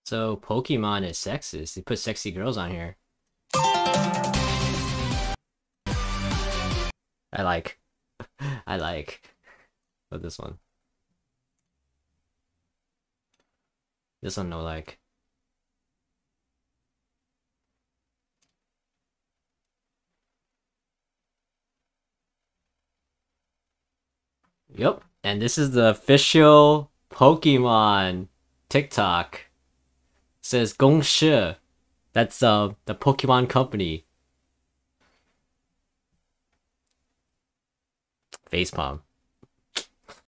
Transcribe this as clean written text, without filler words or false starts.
So Pokemon is sexist. They put sexy girls on here. I like. I like. But this one. This one no like. Yep. And this is the official Pokemon TikTok. It says Gong Shi. That's the Pokemon company. Facepalm.